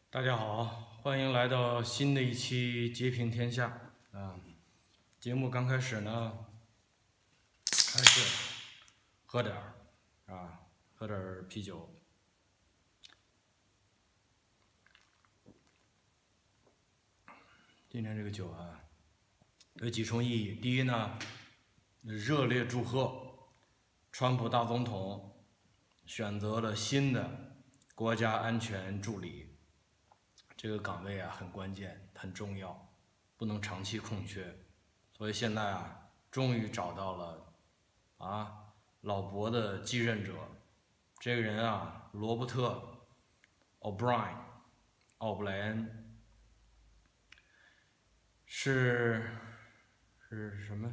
大家好，欢迎来到新的一期截屏天下啊！节目刚开始呢，还是喝点儿啊，喝点儿啤酒。今天这个酒啊，有几重意义。第一呢，热烈祝贺川普大总统选择了新的国家安全助理。这个岗位啊很关键，很重要，不能长期空缺。所以现在啊，终于找到了老伯的继任者。这个人啊，罗伯特·奥布莱恩是什么？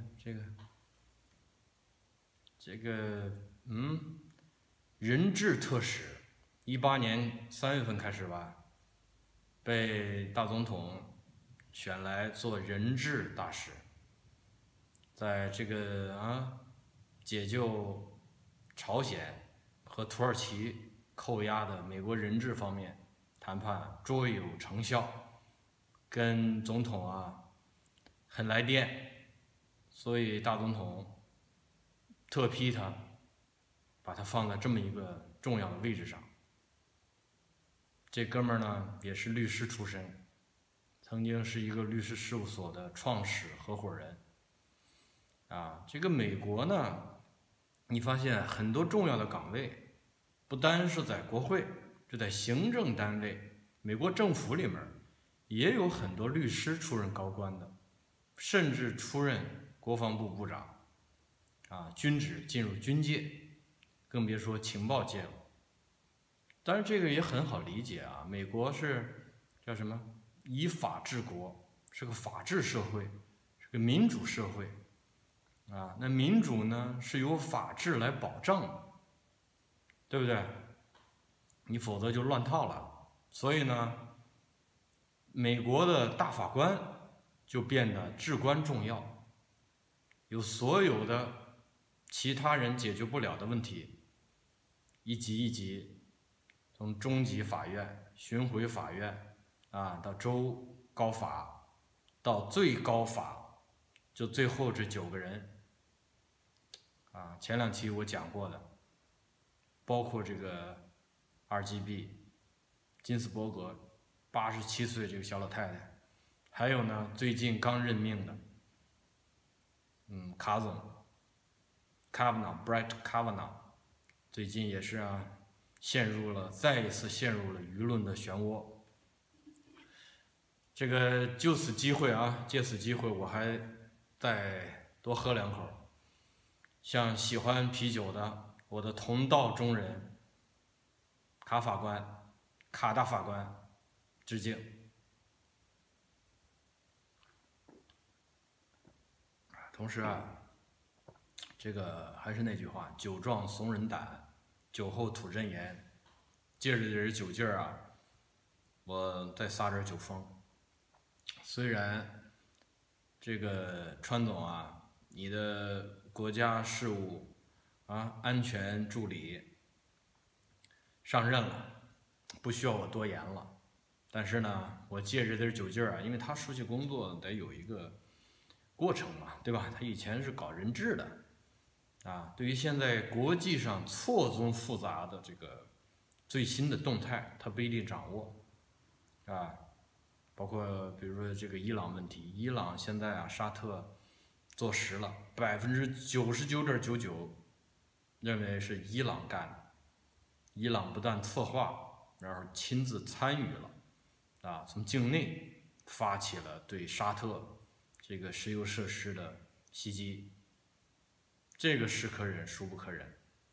人质特使，18年3月份开始吧。被大总统选来做人质大使，在这个解救朝鲜和土耳其扣押的美国人质方面谈判卓有成效，跟总统很来电，所以大总统特批他，把他放在这么一个重要的位置上。这哥们儿呢也是律师出身，曾经是一个律师事务所的创始合伙人。这个美国呢，你发现很多重要的岗位，不单是在国会，就在行政单位，美国政府里面也有很多律师出任高官的，甚至出任国防部部长，军职进入军界，更别说情报界了。当然，这个也很好理解啊。美国是叫什么？以法治国，是个法治社会，是个民主社会那民主呢是由法治来保障的，对不对？你否则就乱套了。所以呢，美国的大法官就变得至关重要，有所有的其他人解决不了的问题，一级一级。从中级法院、巡回法院到州高法，到最高法，就最后这9个人前2期我讲过的，包括这个 RGB 金斯伯格87岁这个小老太太，还有呢最近刚任命的卡总 Brett Kavanaugh， 最近也是再一次陷入了舆论的漩涡。这个借此机会我还再多喝2口，向喜欢啤酒的我的同道中人卡大法官致敬。同时这个还是那句话，酒壮怂人胆，酒后吐真言。借着这酒劲儿我再撒点酒疯。虽然这个川总你的国家事务安全助理上任了，不需要我多言了。但是呢，我借着点酒劲儿因为他出去工作得有一个过程嘛，对吧？他以前是搞人质的对于现在国际上错综复杂的这个最新的动态，他不一定掌握包括比如说这个伊朗问题，伊朗现在沙特坐实了99.99%认为是伊朗干的，伊朗不但策划，然后亲自参与了从境内发起了对沙特这个石油设施的袭击，这个是可忍孰不可忍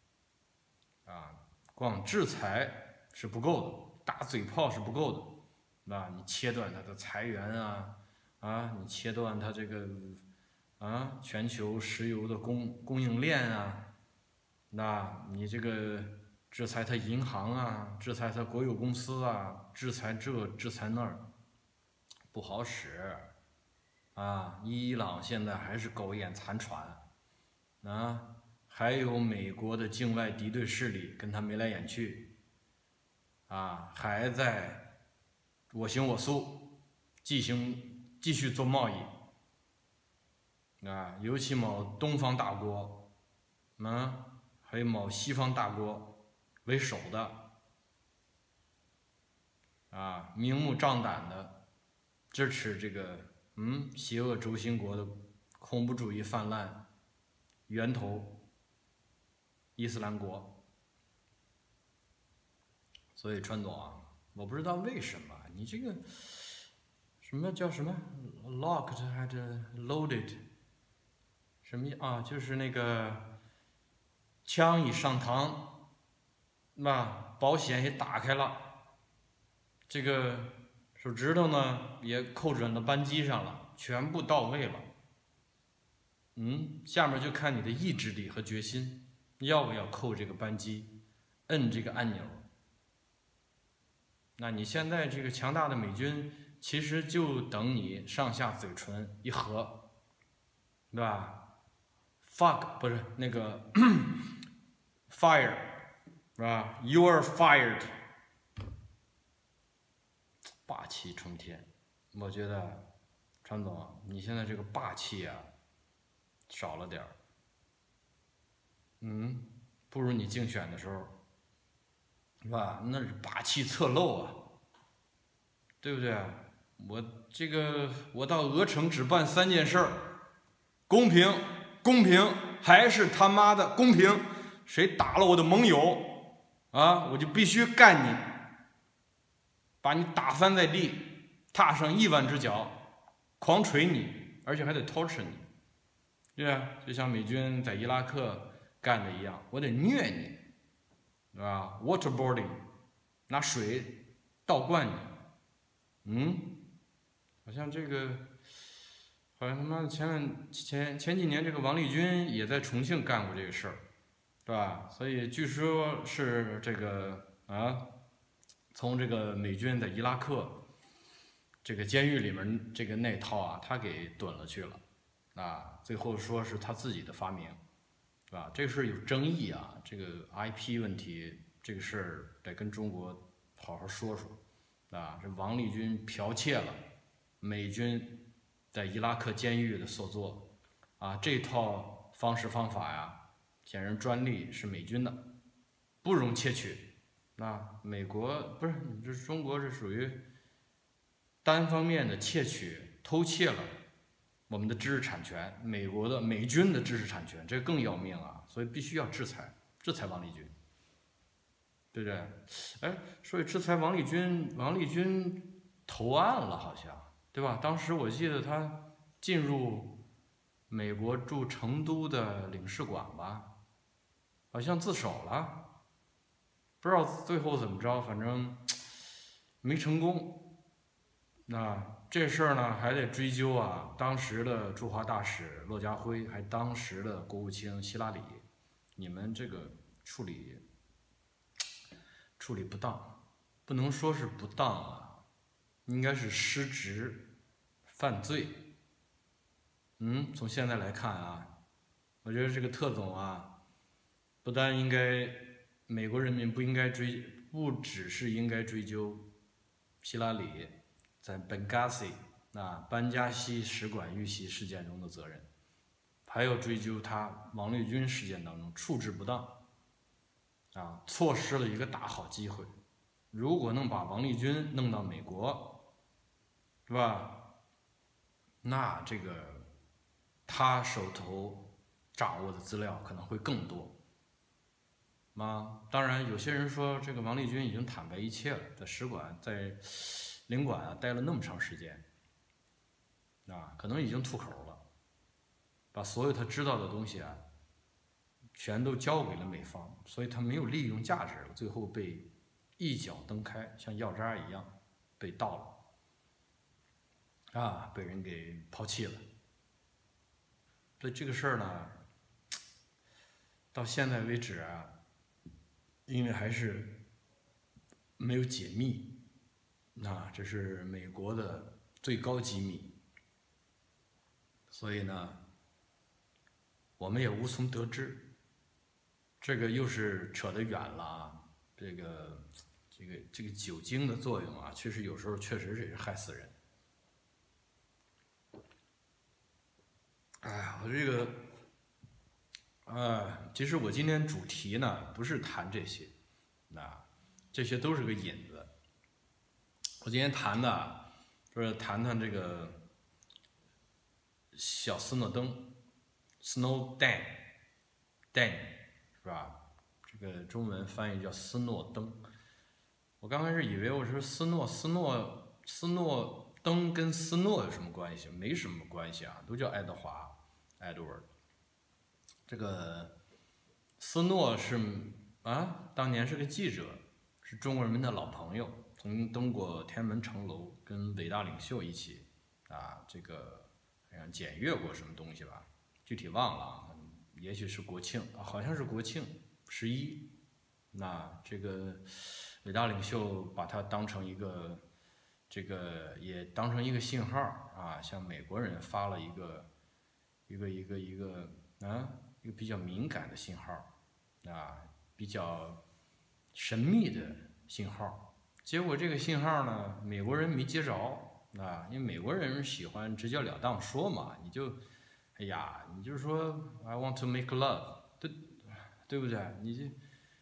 光制裁是不够的，打嘴炮是不够的你切断它的财源你切断它这个全球石油的供应链你这个制裁它银行制裁它国有公司制裁这制裁那儿，不好使伊朗现在还是苟延残喘还有美国的境外敌对势力跟他眉来眼去还在我行我素，继续做贸易啊，尤其某东方大国，还有某西方大国为首的啊，明目张胆的支持这个邪恶轴心国的恐怖主义泛滥源头伊斯兰国。所以川总啊，我不知道为什么你这个什么叫什么 locked 还是 loaded 什么啊？就是那个枪已上膛，保险也打开了，这个手指头呢也扣准了扳机上了，全部到位了。下面就看你的意志力和决心，要不要扣这个扳机，摁这个按钮。那你现在这个强大的美军，其实就等你上下嘴唇一合，对吧 ？fuck 不是那个fire 是吧 ？You're fired， 霸气冲天。我觉得川总，你现在这个霸气啊，少了点儿。不如你竞选的时候，是吧？那是霸气侧漏啊，对不对？我到鹅城只办3件事儿：公平，公平，还是他妈的公平。谁打了我的盟友啊，我就必须干你，把你打翻在地，踏上1万只脚，狂捶你，而且还得 torture 你，对吧？就像美军在伊拉克干的一样，我得虐你，对吧 ？waterboarding， 拿水倒灌你，好像这个，好像他妈的前几年这个王立军也在重庆干过这个事儿，对吧？所以据说是这个从这个美军在伊拉克这个监狱里面这个那套啊，他给蹲了去了，最后说是他自己的发明，是吧？这个事有争议啊，这个 IP 问题这个事儿得跟中国好好说说，这王立军剽窃了美军在伊拉克监狱的所作，这套方式方法呀，显然专利是美军的，不容窃取。美国不是你这中国是属于单方面的窃取、偷窃了我们的知识产权，美军的知识产权，这更要命啊！所以必须要制裁王立军，对不对？哎，所以制裁王立军投案了，好像对吧？当时我记得他进入美国驻成都的领事馆吧，好像自首了。不知道最后怎么着，反正没成功。这事儿呢还得追究当时的驻华大使骆家辉，还当时的国务卿希拉里，你们这个处理不当，不能说是不当应该是失职犯罪。从现在来看我觉得这个特总不但应该美国人民不只是应该追究希拉里在 Benghazi 班加西使馆遇袭事件中的责任，还要追究他王立军事件当中处置不当错失了一个大好机会。如果能把王立军弄到美国，是吧？那这个他手头掌握的资料可能会更多。当然，有些人说这个王立军已经坦白一切了，在使馆、在领馆待了那么长时间，可能已经吐口了，把所有他知道的东西全都交给了美方，所以他没有利用价值了，最后被一脚蹬开，像药渣一样被倒了，被人给抛弃了。所以这个事儿呢，到现在为止因为还是没有解密，这是美国的最高机密，所以呢，我们也无从得知。这个又是扯得远了这个这个酒精的作用啊，确实有时候确实是害死人。哎呀，我这个，其实我今天主题呢不是谈这些，这些都是个引子。我今天谈的就是谈谈这个小斯诺登 ，Snowden， 是吧？这个中文翻译叫斯诺登。我刚开始以为我说斯诺登跟斯诺有什么关系？没什么关系啊，都叫爱德华 Edward。这个斯诺是当年是个记者，是中国人民的老朋友，曾经登过天安门城楼，跟伟大领袖一起这个好像检阅过什么东西吧，具体忘了啊，也许是国庆好像是国庆11。那这个伟大领袖把它当成一个也当成一个信号向美国人发了一个比较敏感的信号比较神秘的信号。结果这个信号呢，美国人没接着因为美国人喜欢直截了当说嘛，你就说 I want to make love， 对不对？你就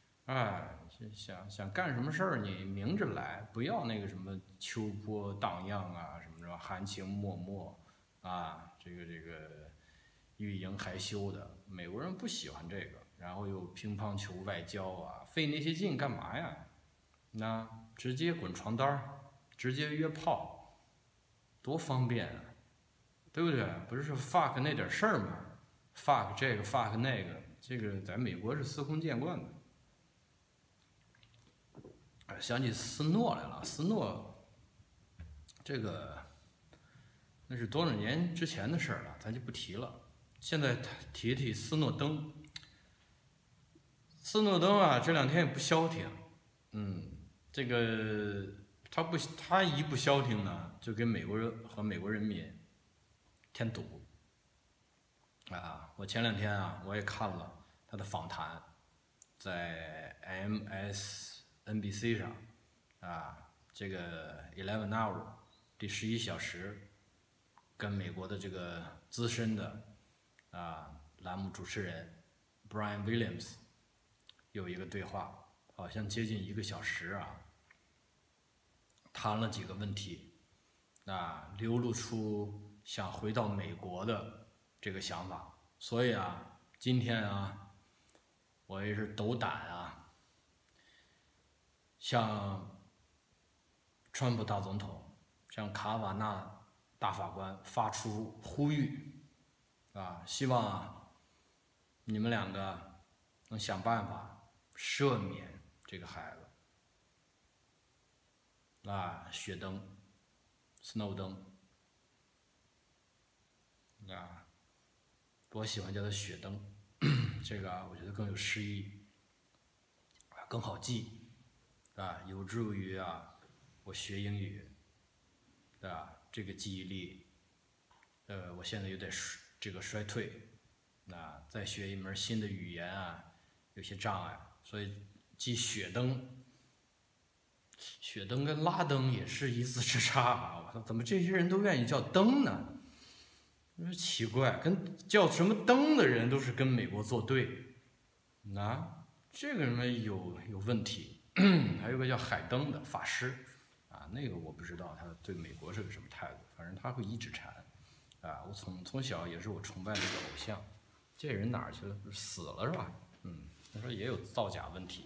想干什么事儿，你明着来，不要那个什么秋波荡漾什么含情脉脉这个欲迎还休的。美国人不喜欢这个，然后又乒乓球外交费那些劲干嘛呀？直接滚床单，直接约炮，多方便啊，对不对？不是说 fuck 那点事儿吗 ？fuck 这个 fuck 那个，这个在美国是司空见惯的。想起斯诺来了，斯诺这个那是多少年之前的事儿了，咱就不提了。现在提斯诺登，斯诺登这两天也不消停，这个他一不消停呢，就给美国人和美国人民添堵我前两天我也看了他的访谈，在 MSNBC 上这个 11 Hour 第11小时，跟美国的这个资深的栏目主持人 Brian Williams 有一个对话，好像接近1个小时谈了几个问题流露出想回到美国的这个想法。所以今天我也是斗胆向川普大总统，向卡瓦纳大法官发出呼吁希望你们两个能想办法赦免这个孩子雪登 Snowden 我喜欢叫他雪登，这个我觉得更有诗意更好记有助于我学英语这个记忆力我现在有点这个衰退再学一门新的语言有些障碍，所以记雪登跟拉登也是一字之差我操，怎么这些人都愿意叫登呢？奇怪，跟叫什么登的人都是跟美国作对这个人有问题。还有个叫海登的法师那个我不知道他对美国是个什么态度，反正他会一指禅我从小也是我崇拜的一个偶像。这人哪儿去了？死了是吧？他说也有造假问题。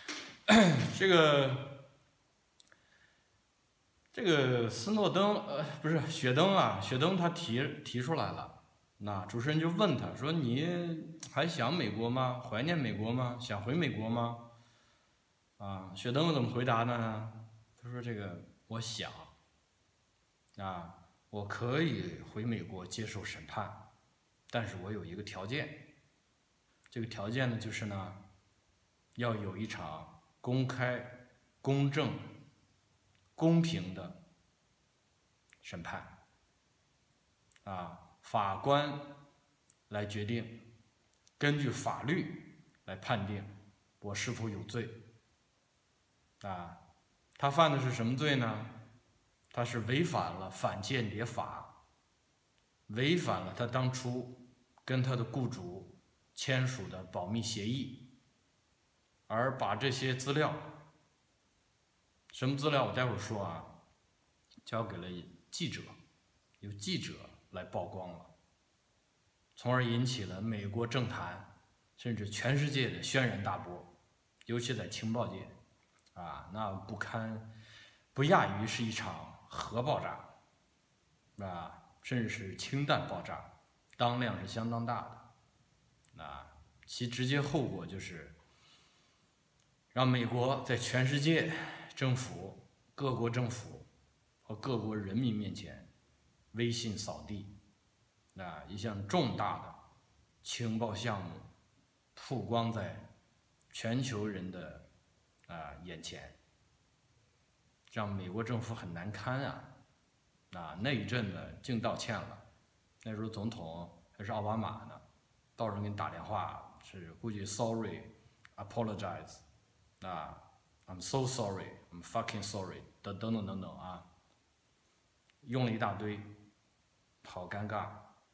这个斯诺登不是雪登雪登他提出来了，那主持人就问他说：“你还想美国吗？怀念美国吗？想回美国吗？”雪登怎么回答呢？他说：“这个我想我可以回美国接受审判，但是我有一个条件，这个条件呢就是要有一场公开、公正、公平的审判法官来决定，根据法律来判定我是否有罪他犯的是什么罪呢？他是违反了反间谍法，违反了他当初跟他的雇主签署的保密协议，而把这些资料，什么资料我待会儿说啊，交给了记者，由记者来曝光了，从而引起了美国政坛甚至全世界的轩然大波，尤其在情报界，那不亚于是一场核爆炸，甚至是氢弹爆炸，当量是相当大的，其直接后果就是让美国在全世界政府、各国政府和各国人民面前威信扫地，一项重大的情报项目曝光在全球人的眼前，让美国政府很难堪那一阵子净道歉了，那时候总统还是奥巴马呢，到时候给你打电话是估计 sorry apologize I'm so sorry I'm fucking sorry 等等用了一大堆，好尴尬，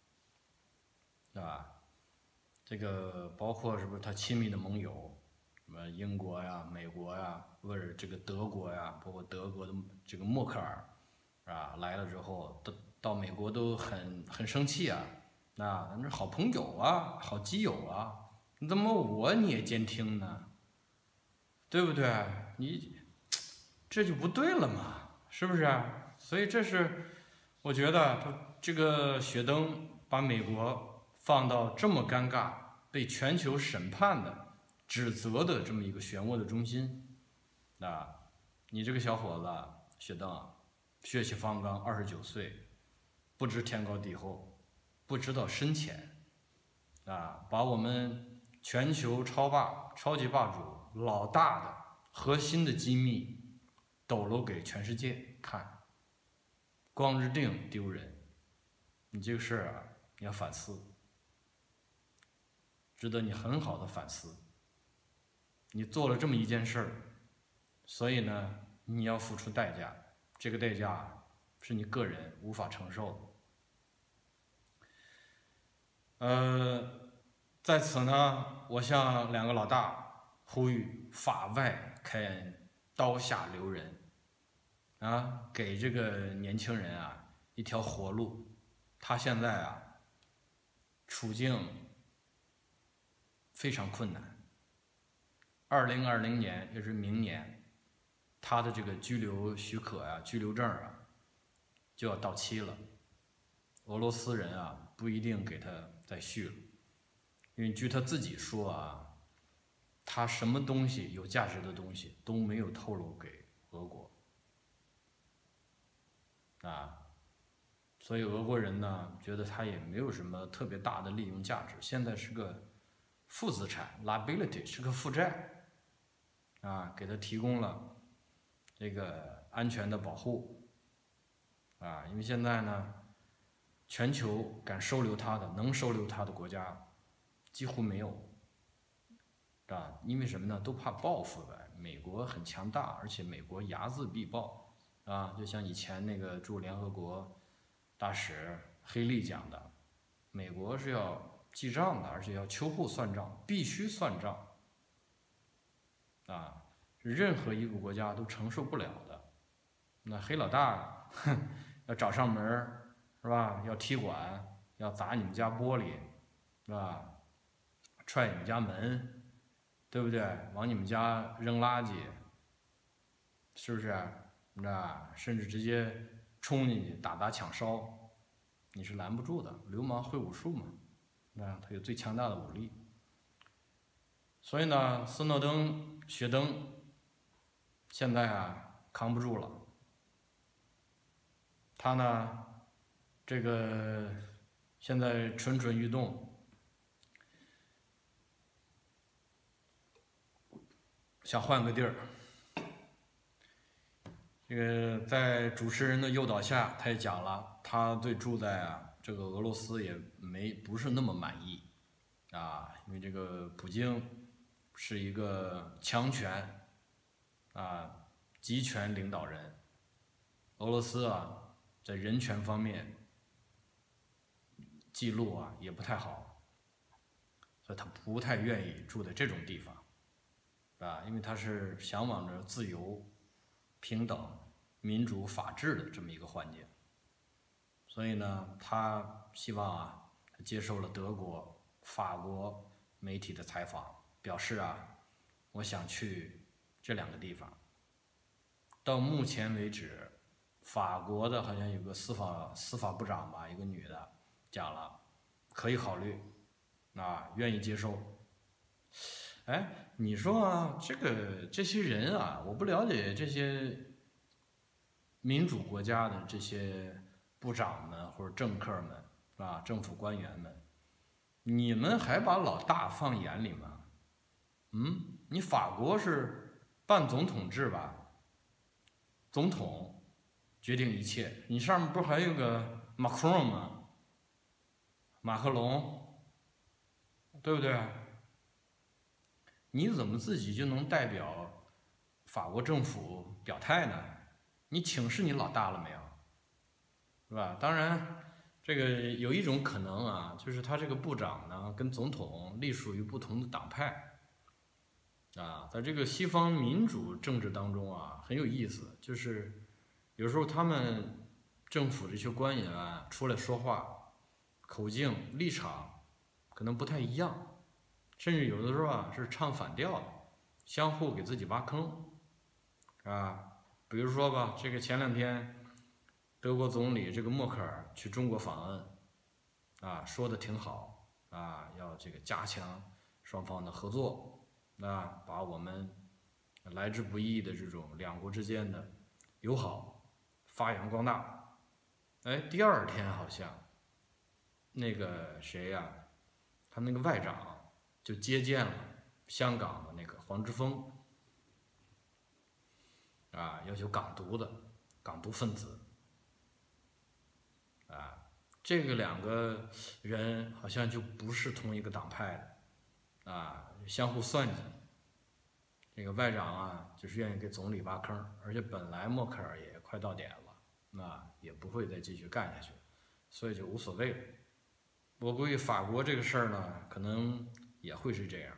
这个包括是不是他亲密的盟友，什么英国呀、美国呀，或者这个德国呀，包括德国的这个默克尔来了之后，到美国都很生气那好朋友好基友你怎么你也监听呢？对不对？你这就不对了嘛，是不是？所以这是我觉得他这个雪登把美国放到这么尴尬、被全球审判的、指责的这么一个漩涡的中心你这个小伙子雪登血气方刚，29岁，不知天高地厚，不知道深浅把我们全球超级霸主老大的核心的机密抖露给全世界看，光日腚丢人，你这个事儿你要反思，值得你很好的反思。你做了这么一件事儿，所以呢，你要付出代价，这个代价是你个人无法承受的。在此呢，我向两个老大呼吁：法外开恩，刀下留人给这个年轻人一条活路。他现在处境非常困难。2020年，也是明年，他的这个居留许可居留证就要到期了。俄罗斯人不一定给他再续了，因为据他自己说他什么东西有价值的东西都没有透露给俄国所以俄国人呢觉得他也没有什么特别大的利用价值，现在是个负资产 liability， 是个负债给他提供了这个安全的保护因为现在呢全球敢收留他的能收留他的国家几乎没有因为什么呢？都怕报复呗。美国很强大，而且美国睚眦必报就像以前那个驻联合国大使黑利讲的，美国是要记账的，而且要秋后算账，必须算账任何一个国家都承受不了的。那黑老大要找上门是吧？要踢馆，要砸你们家玻璃是吧？踹你们家门，对不对？往你们家扔垃圾，是不是？甚至直接冲进去打抢烧，你是拦不住的。流氓会武术嘛，他有最强大的武力。所以呢，斯诺登、雪登现在扛不住了。他呢，这个现在蠢蠢欲动，想换个地儿。这个在主持人的诱导下，他也讲了，他对住在这个俄罗斯也不是那么满意因为这个普京是一个强权集权领导人。俄罗斯啊，在人权方面记录啊也不太好，所以他不太愿意住在这种地方，啊，因为他是向往着自由、平等、民主、法治的这么一个环境，所以呢，他希望啊，他接受了德国、法国媒体的采访，表示啊，我想去这2个地方。到目前为止，法国的好像有个司法部长吧，一个女的讲了，可以考虑，啊，愿意接受。哎，你说啊，这些人啊，我不了解这些民主国家的这些部长们或者政客们啊，政府官员们，你们还把老大放眼里吗？你法国是半总统制吧？总统决定一切，你上面不是还有个马克龙吗？马克龙，对不对？你怎么自己就能代表法国政府表态呢？你请示你老大了没有？是吧？当然，这个有一种可能啊，就是他这个部长呢跟总统隶属于不同的党派。啊，在这个西方民主政治当中啊，很有意思，就是有时候他们政府这些官员啊出来说话，口径立场可能不太一样，甚至有的时候啊是唱反调的，相互给自己挖坑啊。比如说吧，这个前2天德国总理这个默克尔去中国访问啊，说的挺好啊，要这个加强双方的合作。把我们来之不易的这种2国之间的友好发扬光大。哎，第2天好像那个谁呀，他那个外长就接见了香港的那个黄之锋，啊，要求港独分子，啊，这个2个人好像就不是同一个党派的，啊，相互算计。这个外长啊，就是愿意给总理挖坑，而且本来默克尔也快到点了，也不会再继续干下去，所以就无所谓了。我估计法国这个事儿呢，可能也会是这样。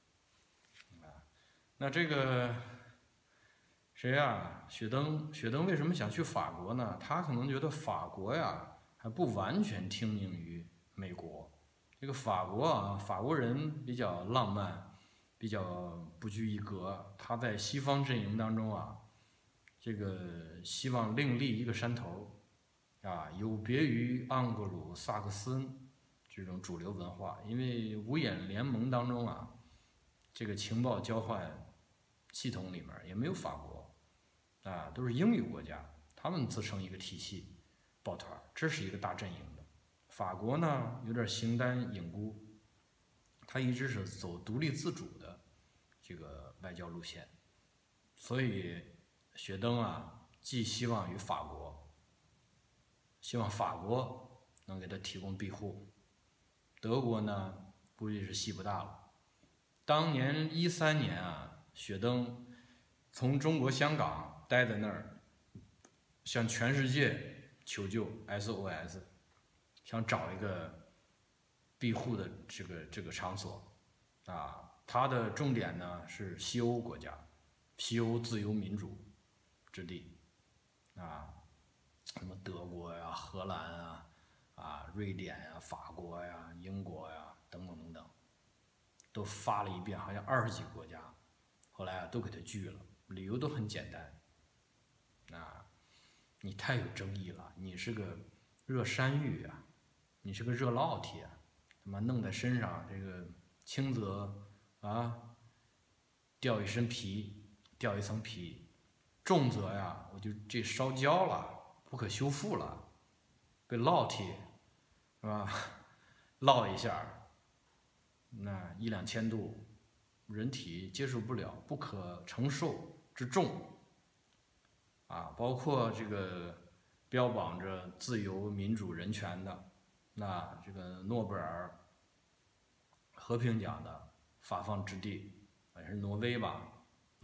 那这个谁呀？雪登为什么想去法国呢？他可能觉得法国呀还不完全听命于美国。这个法国啊，法国人比较浪漫。比较不拘一格，他在西方阵营当中啊，这个希望另立一个山头，啊，有别于盎格鲁撒克森这种主流文化，因为五眼联盟当中啊，这个情报交换系统里面也没有法国，啊，都是英语国家，他们自成一个体系，抱团，这是一个大阵营的。法国呢，有点形单影孤。他一直是走独立自主的这个外交路线，所以雪登啊，寄希望于法国，希望法国能给他提供庇护。德国呢，估计是戏不大了。当年13年啊，雪登从中国香港待在那儿，向全世界求救 SOS， 想找一个庇护的这个场所，啊，它的重点呢是西欧国家，西欧自由民主之地，啊，什么德国呀、荷兰啊、瑞典呀、法国呀、英国呀等等等等，都发了一遍，好像20几个国家，后来啊都给他拒了，理由都很简单，啊，你太有争议了，你是个热山芋啊，你是个热烙铁啊。他妈弄在身上，这个轻则啊掉一身皮，掉一层皮；重则呀，我就这烧焦了，不可修复了，被烙铁是吧？烙一下，那1、2千度，人体接受不了，不可承受之重啊！包括这个标榜着自由、民主、人权的。那这个诺贝尔和平奖的发放之地，好像是挪威吧？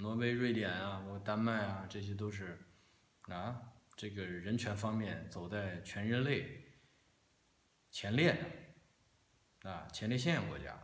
挪威、瑞典啊，包括丹麦啊，这些都是这个人权方面走在全人类前列的前列腺国家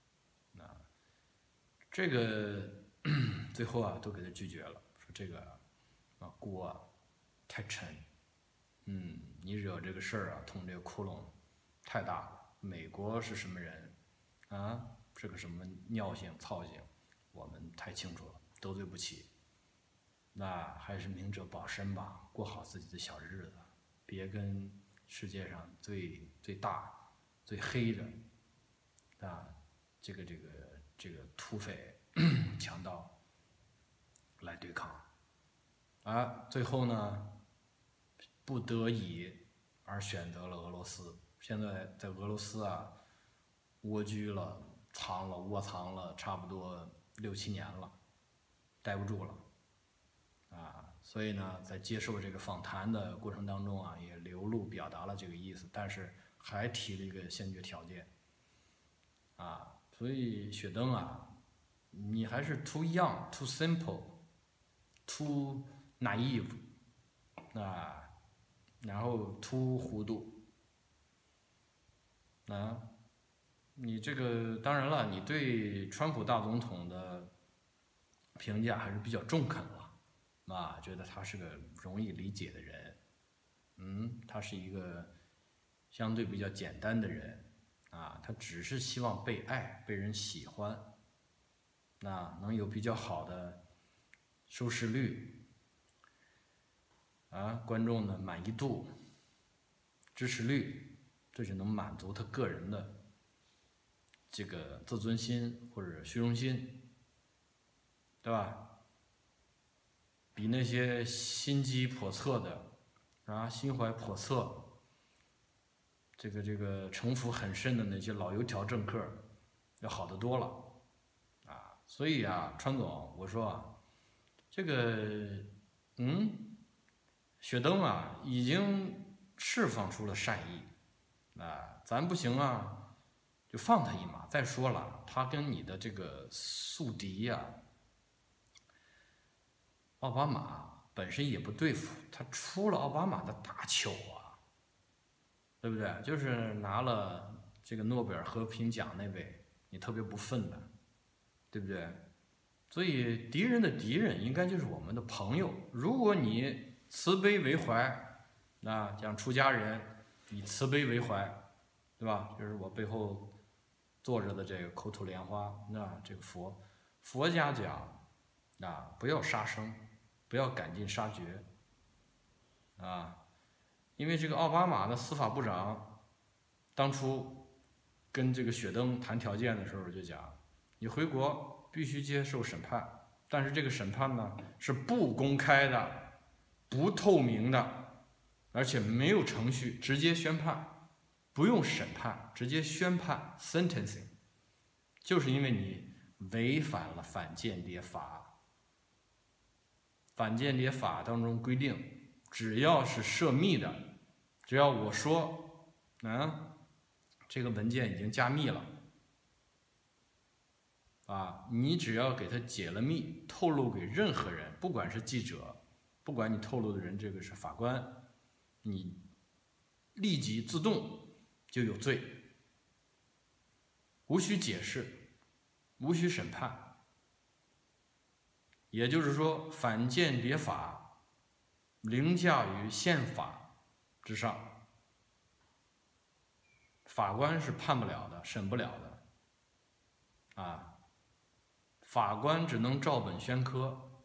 这个最后都给他拒绝了，说这个锅太沉，你惹这个事儿捅这个窟窿太大了。美国是什么人是个什么尿性操性，我们太清楚了，得罪不起。那还是明哲保身吧，过好自己的小日子，别跟世界上最大、最黑的这个土匪强盗来对抗最后呢，不得已而选择了俄罗斯。现在在俄罗斯蜗居了、窝藏了差不多6、7年了，待不住了所以呢，在接受这个访谈的过程当中也流露表达了这个意思，但是还提了一个先决条件所以雪登你还是 too young, too simple, too naive 然后 too 糊涂你这个当然了，你对川普大总统的评价还是比较中肯了觉得他是个容易理解的人他是一个相对比较简单的人他只是希望被爱、被人喜欢能有比较好的收视率观众的满意度、支持率，这就能满足他个人的这个自尊心或者虚荣心，对吧？比那些心机叵测的心怀叵测，这个城府很深的那些老油条政客要好得多了所以川总，我说这个雪登已经释放出了善意咱不行就放他一马。再说了，他跟你的这个宿敌奥巴马本身也不对付，他出了奥巴马的大糗对不对？就是拿了这个诺贝尔和平奖那位，你特别不忿的，对不对？所以敌人的敌人应该就是我们的朋友。如果你慈悲为怀讲出家人以慈悲为怀，对吧？就是我背后坐着的这个口吐莲花这个佛家讲不要杀生，不要赶尽杀绝因为这个奥巴马的司法部长当初跟这个雪登谈条件的时候就讲，你回国必须接受审判，但是这个审判呢是不公开的、不透明的，而且没有程序，直接宣判，不用审判，直接宣判 sentencing， 就是因为你违反了反间谍法。反间谍法当中规定，只要是涉密的，只要我说这个文件已经加密了你只要给他解了密，透露给任何人，不管是记者，不管你透露的人这个是法官，你立即自动就有罪，无需解释，无需审判。也就是说，反间谍法凌驾于宪法之上，法官是判不了的，审不了的法官只能照本宣科，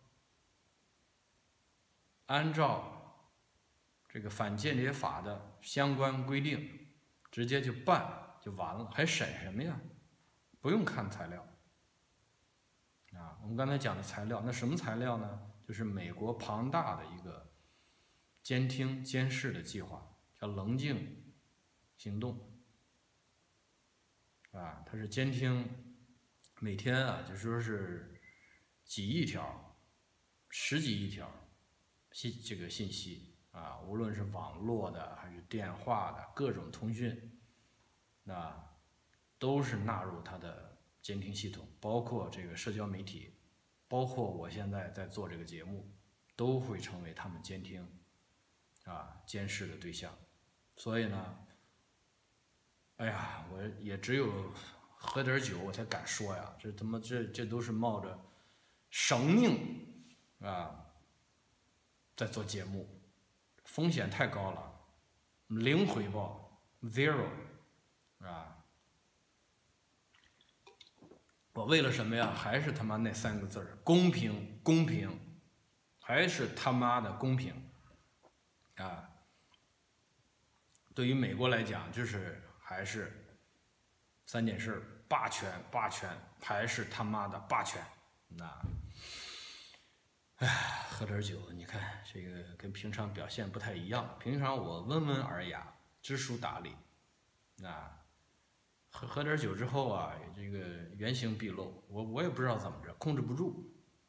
按照这个反间谍法的相关规定直接就办就完了，还审什么呀？不用看材料我们刚才讲的材料，那什么材料呢？就是美国庞大的一个监听监视的计划，叫棱镜行动它是监听每天就说是几亿条、10几亿条这个信息无论是网络的还是电话的各种通讯都是纳入它的监听系统，包括这个社交媒体， 包括我现在在做这个节目，都会成为他们监听监视的对象。所以呢，哎呀，我也只有喝点酒我才敢说呀，这他妈这都是冒着生命在做节目，风险太高了，零回报 ，zero 我为了什么呀？还是他妈那3个字儿，公平，公平，还是他妈的公平对于美国来讲，就是还是3件事：霸权，霸权，还是他妈的霸权。喝点酒，你看这个跟平常表现不太一样。平常我温文尔雅，知书达理，喝点酒之后啊，这个原形毕露，我也不知道怎么着，控制不住。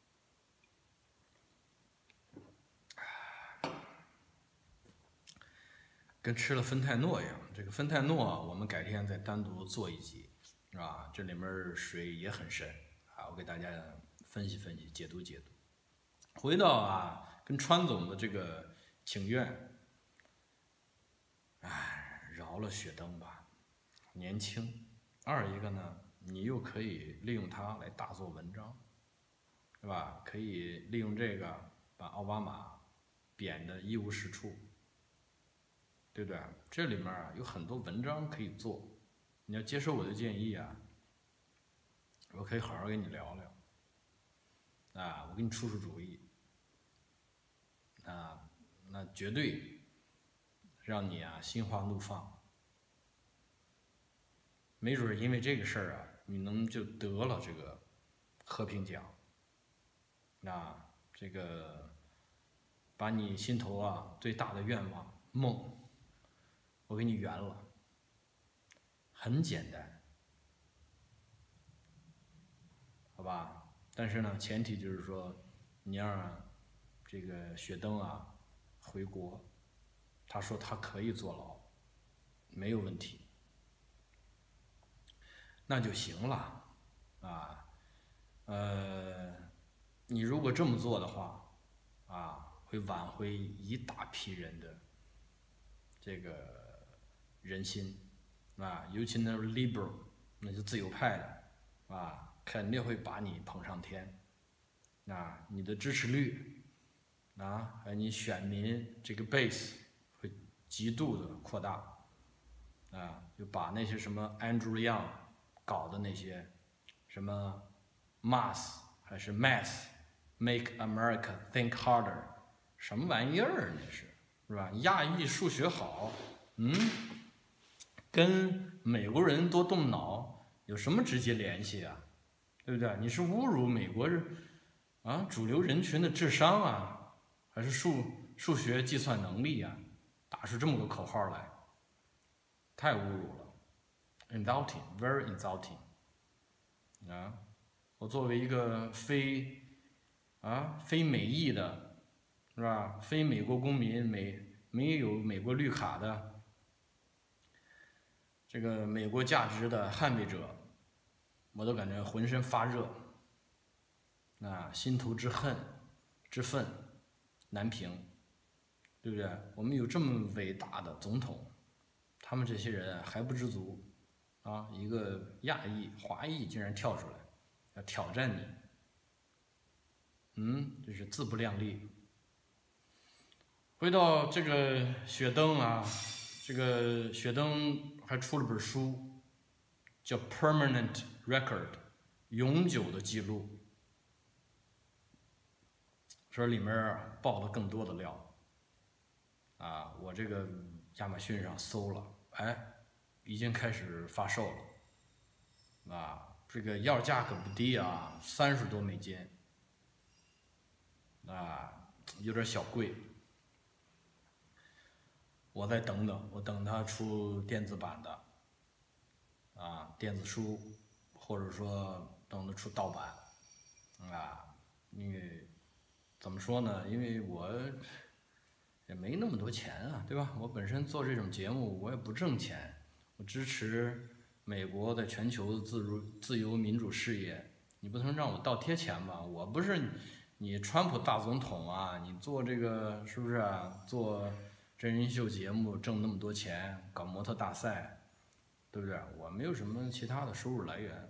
跟吃了芬太诺一样，这个芬太诺我们改天再单独做一集，这里面水也很深我给大家分析分析，解读解读。回到跟川总的这个请愿，饶了雪登吧，年轻。二一个呢，你又可以利用它来大做文章，是吧？可以利用这个把奥巴马贬得一无是处，对不对？这里面有很多文章可以做，你要接受我的建议我可以好好跟你聊聊，我给你出出主意，那绝对让你心花怒放。没准因为这个事儿你能就得了这个和平奖，这个把你心头最大的愿望梦，我给你圆了，很简单，好吧？但是呢，前提就是说你让这个雪登回国，他说他可以坐牢，没有问题。那就行了你如果这么做的话会挽回一大批人的这个人心尤其那 liberal 那就自由派的肯定会把你捧上天你的支持率还有你选民这个 base 会极度的扩大就把那些什么 Andrew Yang搞的那些什么 mass 还是 math，make America think harder， 什么玩意儿那是吧？亚裔数学好，跟美国人多动脑有什么直接联系对不对？你是侮辱美国主流人群的智商还是数学计算能力打出这么个口号来，太侮辱了。Insulting, very insulting 我作为一个非美裔的，是吧？非美国公民，没有美国绿卡的，这个美国价值的捍卫者，我都感觉浑身发热，心头之恨之愤难平，对不对？我们有这么伟大的总统，他们这些人还不知足一个亚裔华裔竟然跳出来要挑战你，这是自不量力。回到这个雪登这个雪登还出了本书，叫《Permanent Record》，永久的记录。说里面爆了更多的料我这个亚马逊上搜了，已经开始发售了这个要价可不低30多美金有点小贵。我再等等，我等它出电子版的电子书，或者说等它出盗版因为怎么说呢？因为我也没那么多钱对吧？我本身做这种节目我也不挣钱，我支持美国在全球自由民主事业， 你不能让我倒贴钱吧？我不是你川普大总统啊，你做这个是不是啊？做真人秀节目挣那么多钱，搞模特大赛，对不对？我没有什么其他的收入来源，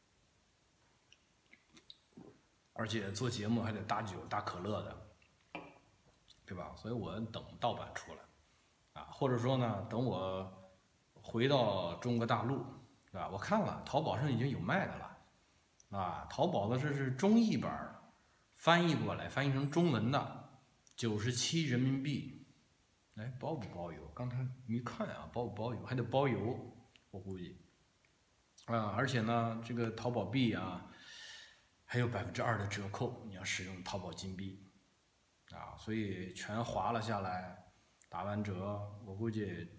而且做节目还得大酒大可乐的，对吧？所以我等盗版出来啊，或者说呢，等我回到中国大陆，对吧？我看了淘宝上已经有卖的了。啊，淘宝的这是中译本，翻译过来，翻译成中文的，97人民币。哎，包不包邮？刚才没看啊，包不包邮？还得包邮，我估计。啊，而且呢，这个淘宝币啊，还有2%的折扣，你要使用淘宝金币。啊，所以全划了下来，打完折，我估计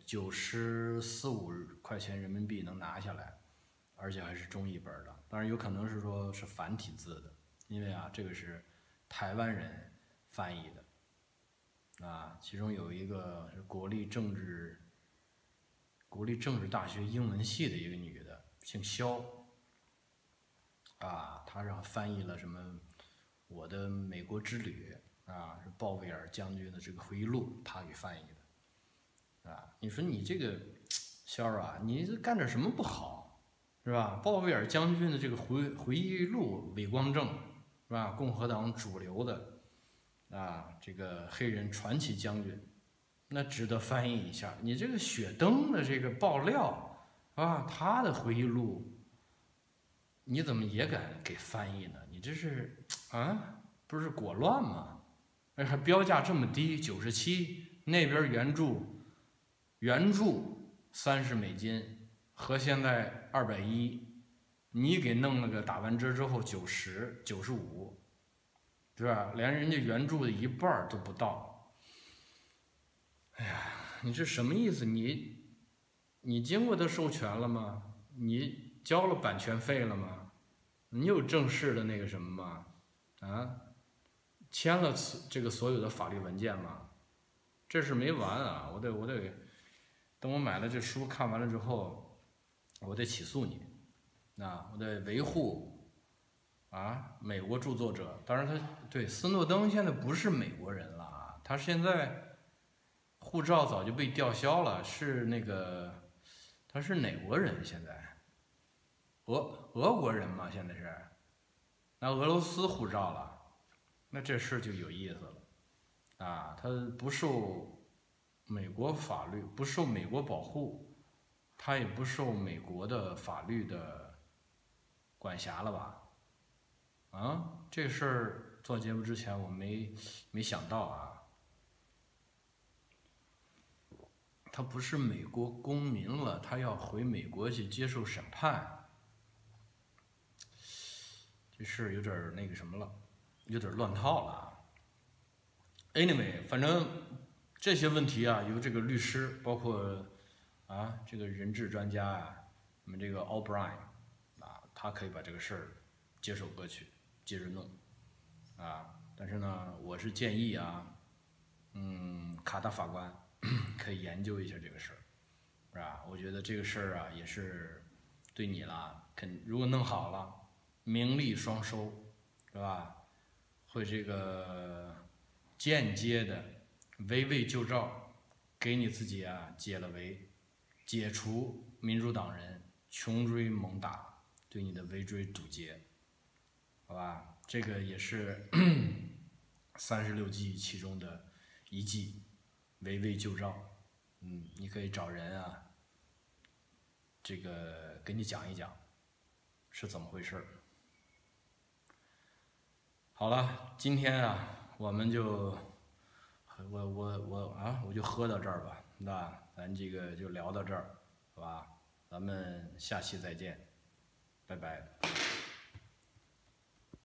94、95块钱人民币能拿下来。而且还是中译本的，当然有可能是说是繁体字的，因为啊，这个是台湾人翻译的，啊，其中有一个是国立政治大学英文系的一个女的，姓肖，啊，她是翻译了什么《我的美国之旅》啊，是鲍威尔将军的这个回忆录，她给翻译的，啊，你说你这个肖啊，你这干点什么不好？是吧？鲍威尔将军的这个回忆录，伪光正，是吧？共和党主流的啊，这个黑人传奇将军，那值得翻译一下。你这个雪登的这个爆料啊，他的回忆录，你怎么也敢给翻译呢？你这是啊，不是裹乱吗？还标价这么低，97，那边原著30美金。和现在210，你给弄了个打完折之后90、95，对吧？连人家原著的一半都不到。哎呀，你这什么意思？你经过他授权了吗？你交了版权费了吗？你有正式的那个什么吗？啊，签了这个所有的法律文件吗？这事没完啊！我得等我买了这书看完了之后。我得起诉你，我得维护啊美国著作者。当然他对斯诺登现在不是美国人了啊，他现在护照早就被吊销了，是那个他是哪国人？现在俄国人嘛，现在是那俄罗斯护照了，那这事就有意思了啊，他不受美国法律，不受美国保护。他也不受美国的法律的管辖了吧？啊，这事儿做节目之前我没想到啊。他不是美国公民了，他要回美国去接受审判，这事儿有点那个什么了，有点乱套了啊。Anyway， 反正这些问题啊，由这个律师包括。啊，这个人质专家啊，我们这个 O'Brien 啊，他可以把这个事儿接手过去，接着弄啊。但是呢，我是建议啊，卡达法官可以研究一下这个事儿，是吧？我觉得这个事儿啊，也是对你啦，如果弄好了，名利双收，是吧？会这个间接的围魏救赵，给你自己啊解了围。解除民主党人穷追猛打对你的围追堵截，好吧？这个也是36计其中的一计，围魏救赵。你可以找人啊，这个给你讲一讲是怎么回事。好了，今天啊，我们就我就喝到这儿吧，那。咱这个就聊到这儿，好吧？咱们下期再见，拜拜。